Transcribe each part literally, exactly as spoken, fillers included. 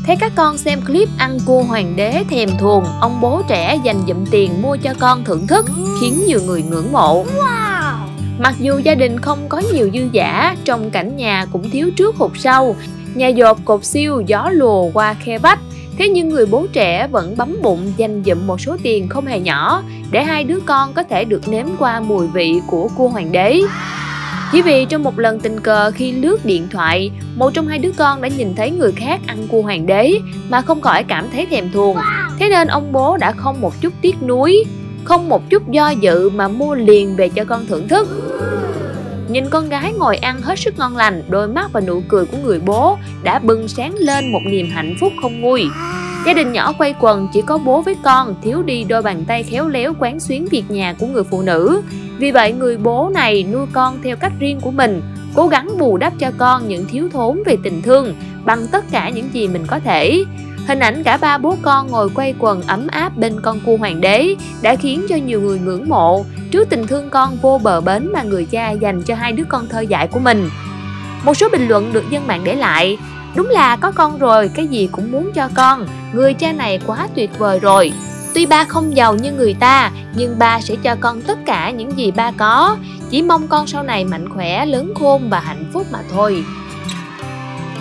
Thấy các con xem clip ăn cua hoàng đế thèm thuồng, ông bố trẻ dành dụm tiền mua cho con thưởng thức, khiến nhiều người ngưỡng mộ. Mặc dù gia đình không có nhiều dư dả, trong cảnh nhà cũng thiếu trước hụt sau, nhà dột cột siêu gió lùa qua khe vách, thế nhưng người bố trẻ vẫn bấm bụng dành dụm một số tiền không hề nhỏ để hai đứa con có thể được nếm qua mùi vị của cua hoàng đế. Chỉ vì trong một lần tình cờ khi lướt điện thoại, một trong hai đứa con đã nhìn thấy người khác ăn cua hoàng đế mà không khỏi cảm thấy thèm thuồng. Thế nên ông bố đã không một chút tiếc nuối, không một chút do dự mà mua liền về cho con thưởng thức. Nhìn con gái ngồi ăn hết sức ngon lành, đôi mắt và nụ cười của người bố đã bừng sáng lên một niềm hạnh phúc không nguôi. Gia đình nhỏ quây quần chỉ có bố với con, thiếu đi đôi bàn tay khéo léo quán xuyến việc nhà của người phụ nữ. Vì vậy người bố này nuôi con theo cách riêng của mình, cố gắng bù đắp cho con những thiếu thốn về tình thương bằng tất cả những gì mình có thể. Hình ảnh cả ba bố con ngồi quây quần ấm áp bên con cua hoàng đế đã khiến cho nhiều người ngưỡng mộ trước tình thương con vô bờ bến mà người cha dành cho hai đứa con thơ dại của mình. Một số bình luận được dân mạng để lại: đúng là có con rồi cái gì cũng muốn cho con, người cha này quá tuyệt vời rồi. Tuy ba không giàu như người ta, nhưng ba sẽ cho con tất cả những gì ba có, chỉ mong con sau này mạnh khỏe, lớn khôn và hạnh phúc mà thôi.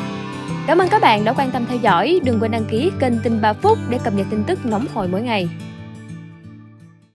Cảm ơn các bạn đã quan tâm theo dõi, đừng quên đăng ký kênh Tin ba Phút để cập nhật tin tức nóng hổi mỗi ngày.